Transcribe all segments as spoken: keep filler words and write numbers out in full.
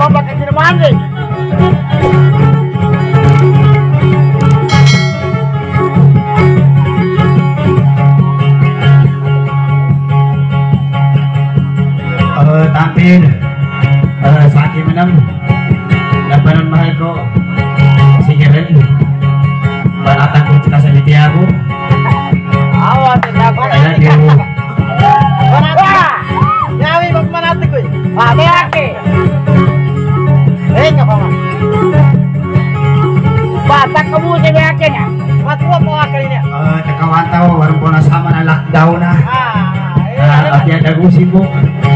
Oh, pakai sini mandi. Uh, tampil uh, sakit menang labanan mahal ko sige rin banatan ko cita sa biti ako Awas, aku. kaya di mo Manati. Nyawi mag manati ko. Mati aki. Eh, ngapa man? Batak kamu sa aki niya. Matuwa mo aki niya. uh, nakawantaw warang po nasama na lockdown na Ah, uh, at yan nagusin mo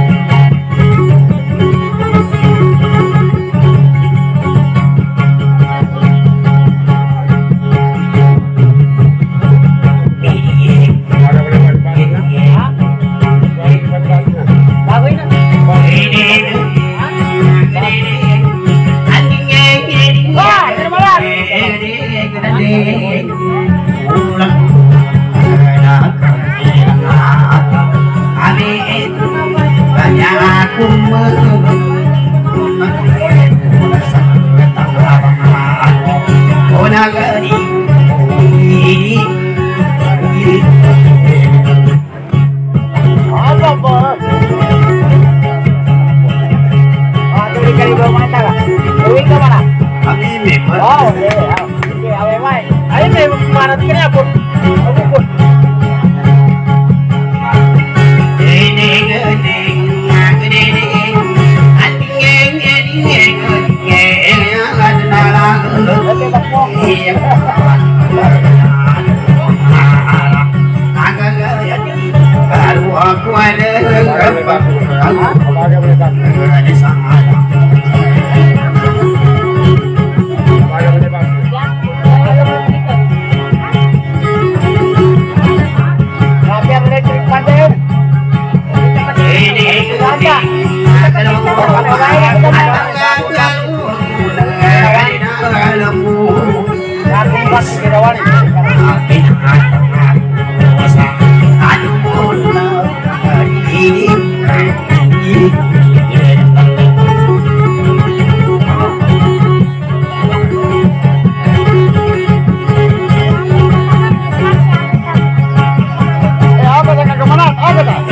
apa bos? Ah, tuloy ka rin mata ka. Uwi ka mana? kami memang Oh, oke. Oke, awe mai. Ayo may manat ka niya po. Ako po. Oke, Mas Mo. aku ada ada sama Grabe ang electric fan na yun. Grabe ang ginawa niya. Eh, apa dah kagamanat? Apa dah?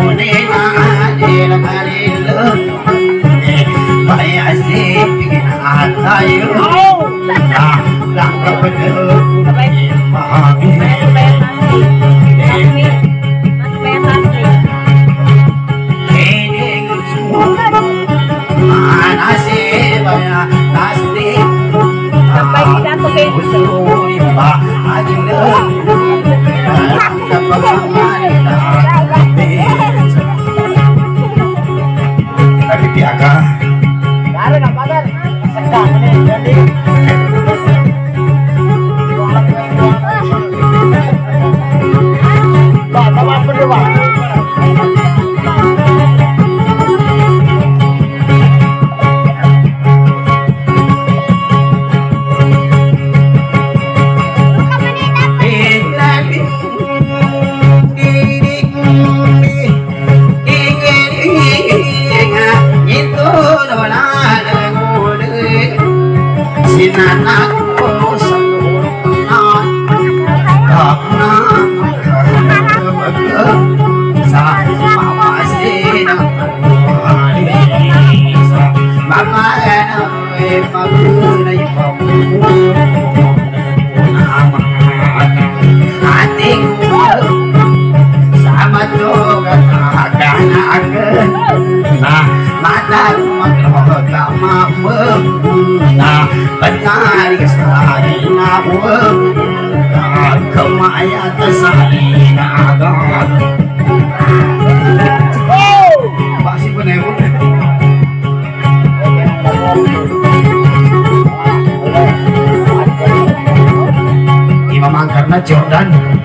Jordan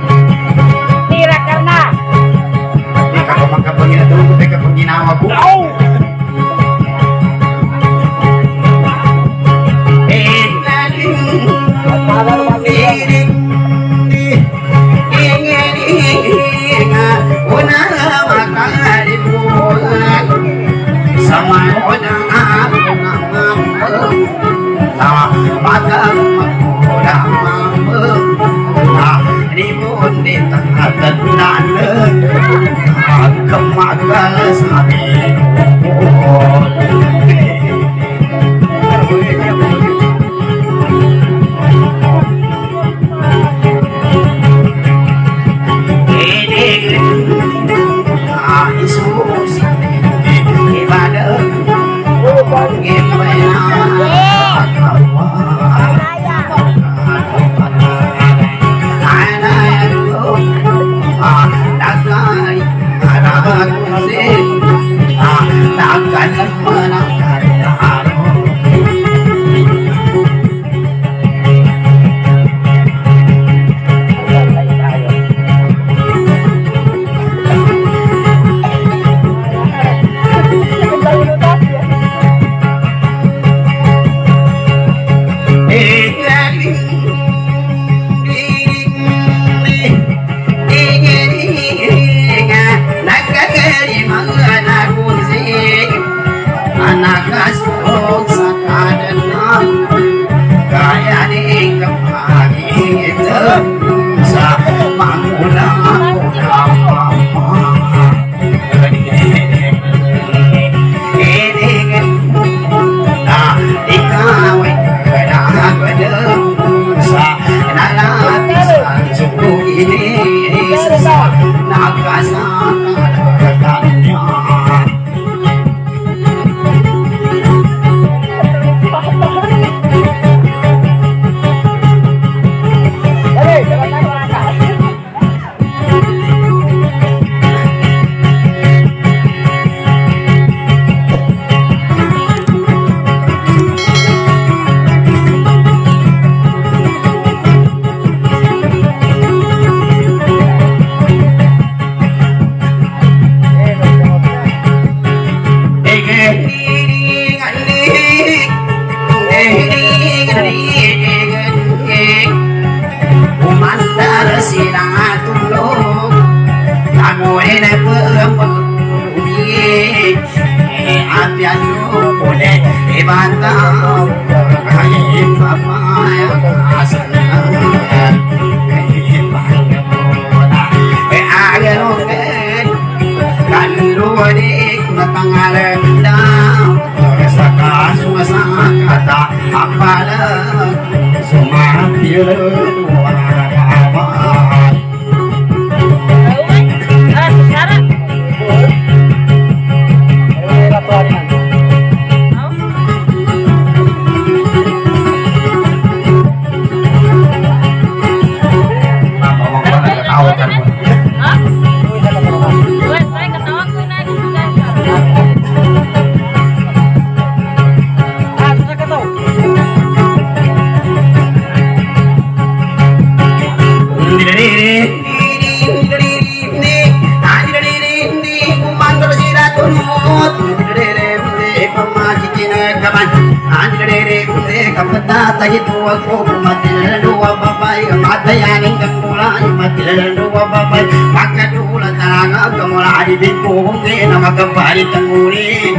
Tira karena di kalau mangka pengina dulu mereka penginawa bu sama orang di tengah tenang kemakan sapi Kan dua di kunatangalan saka sumasa kata apala sumatil warahmat Ah, sekarang. Eh, laporan. tagi tua ko matil dua babai mata yang kemula matil dua babai maka dua taranga kemula di biku ke nama kembali tenguri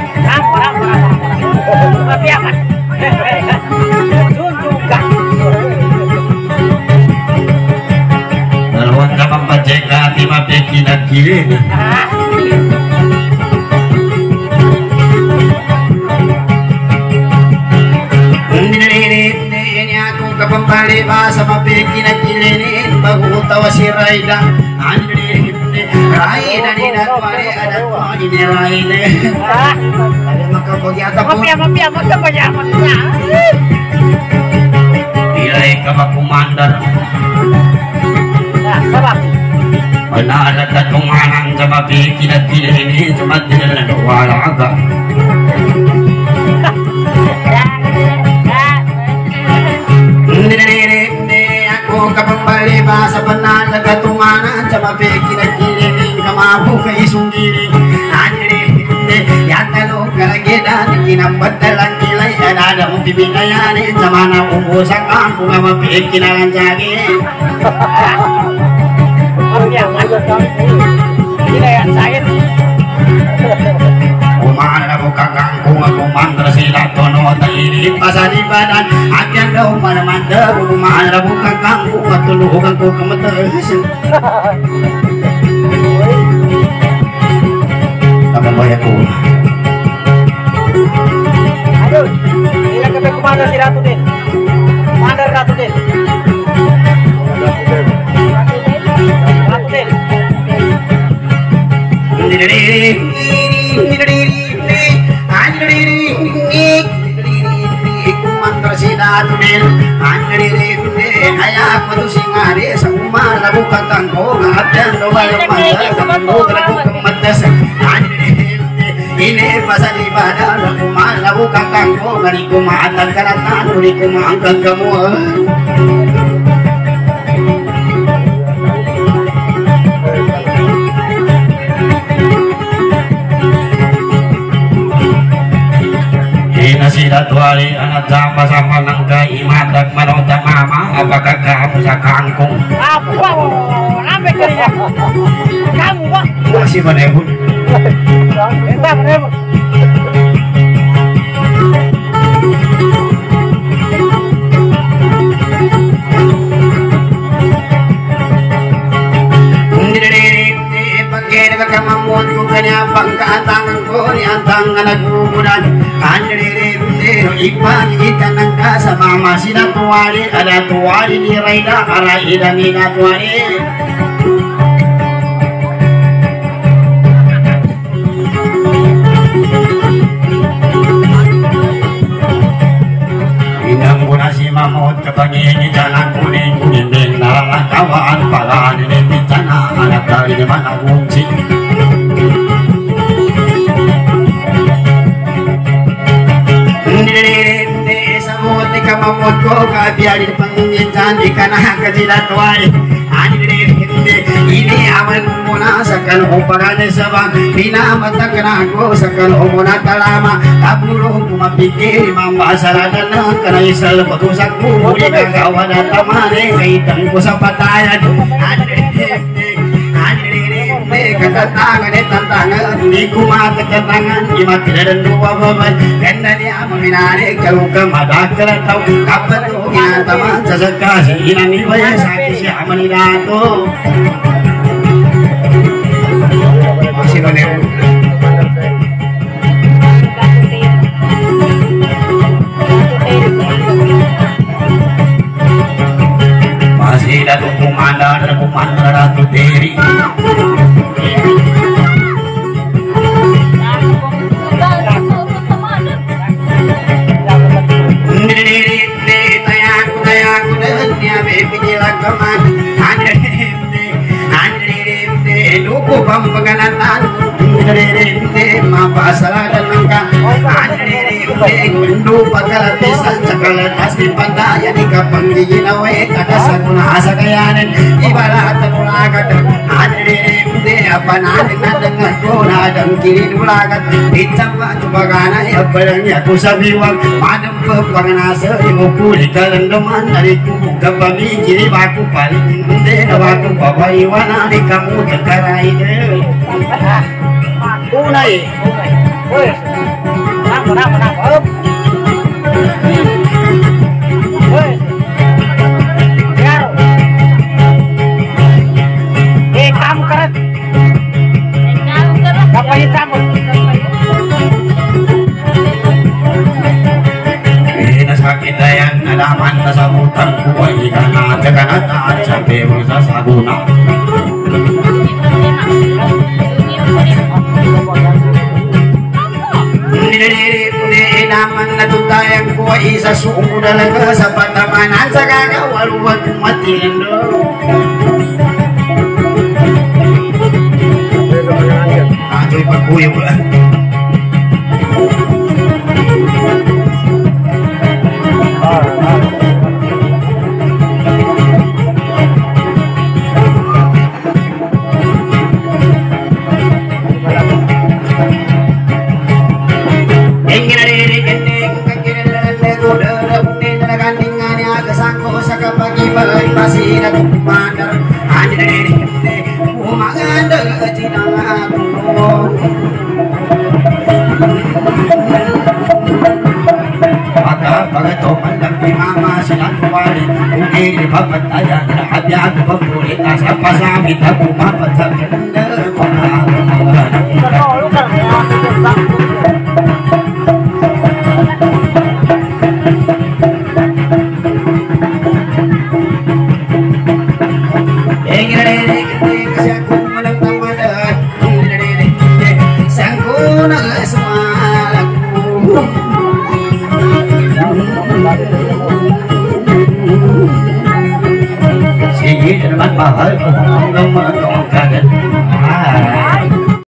Tapi apa? Tunjukkan. Lalu nama pajeka lima pekinan kiri kembali bahasa mapeki na kilinin bago tawa si Raida andri Raida di natwari ada tuwa ini Raida ada makapagyata po Mapia, mapia, magkapayaman na. Ilay ka makumandar Sabab. Panalat at kumanang sa mapeki na kilinin sa matinan na wala ka ako kapambali ba sa banal na katunganan sa mapeki na kililing kamabu kay sunggiling andiri yan tanong kalagidan kinambadalan kilay anada mong bibinayanin sa mana umusak ang kung nga mapeki na lang sagin Mapia, mapia. Tidak yang sakit. Kumana mo kakangkung ako mantra sila tono tainit pa sa libadan at yan daw manamanda kumana mo kakangkung at tulugan ko kamatas Nakabaya ko Aduh, ilang kape kumanda si Ratu din. Kumanda Ratu din. Ratu din. Kumandra sila tunin Anjari kaya ako to singari sa umala bukang kangko at yan laway ang manda sa mundra ko kamadas ini pasal ibadah na umala bukang kangko ngari kumaatan karatan uli kumaangkang kamu sila tuwali anak jamba sama nangga imadak manota mama apakah kamu sa kangkung Apa? Apa kerja? Kamu, Pak. masih menebut Entah, menembak. Kamamon ko kanya pangkatangan ko ni antangan nagbubudan andiri pero ipagita ng kasa mama sila tuwali ala tuwali ni Raida ara ida ni na tuwali inang muna si mamot kapag ini jalan kuning kuning din nalalakawaan pala nilipit na anak dari naman ang unsi Samuti ka mamot ko kabiyarin pangingitan di ka nakakasilatuay ini aman muna sa kanong parane sa bang pinamata ka na ako sa kanong muna talama tapulong kumapikir mambasaradan na kanaisal patusak mo muli kagawa na tamane kaitang ko sa patayan katatangan eh tantangan di kumat katatangan imatiran dua babat kanda dia meminari kalau kemadakar atau kapan tu inataman sasakasi inani bayar sakit siapa ni dato masih menemukan masalah dan langkah anjiri mendu pakala pisan cakala tasbi pandaya di kapang ginawe kakasaguna asagayanin ibarat nulagat anjiri ude apa nanin dengan kona dan kiri nulagat ditambah cubagana ya barangnya aku sabiwag madam pepanganasa di mukuli kalendoman dari kubu kabami kiri baku paling ude baku babaiwana di kamu tekarai deh tunai woi kenapa kenapa kenapa woi yaro eh kamu keret apa hitam ini sakit yang alaman nasabutan kuwa ikan aja kan aja sampai berusaha saguna naman na tutayang ko isa suko talaga sa patamanan sa kagawaluwag matindo ajoy pagkuyo ba masih ada kumandar hanya dari umanganda cinta maka pada topan dan mama silang kembali mungkin di bapak tanya hati aku berkualitas apa sampai aku mapat sampai mahal, kaget.